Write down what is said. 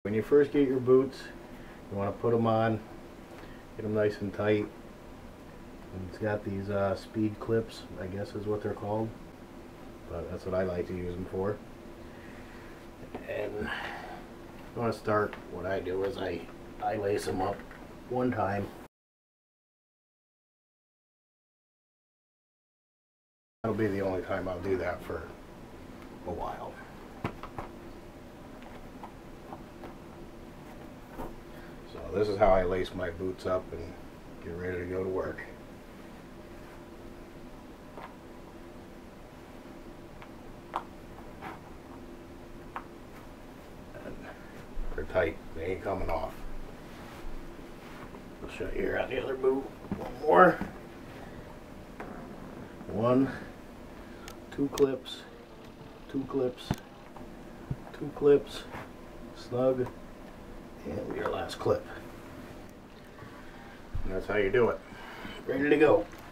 When you first get your boots, you want to put them on, get them nice and tight. And it's got these speed clips, I guess is what they're called, but that's what I like to use them for. And you want to start, what I do is I lace them up one time. That'll be the only time I'll do that for a while. So this is how I lace my boots up and get ready to go to work. And they're tight, they ain't coming off. I'll show you here on the other boot. One more. One, two clips, two clips, two clips, snug, and your last clip. And that's how you do it. Ready to go.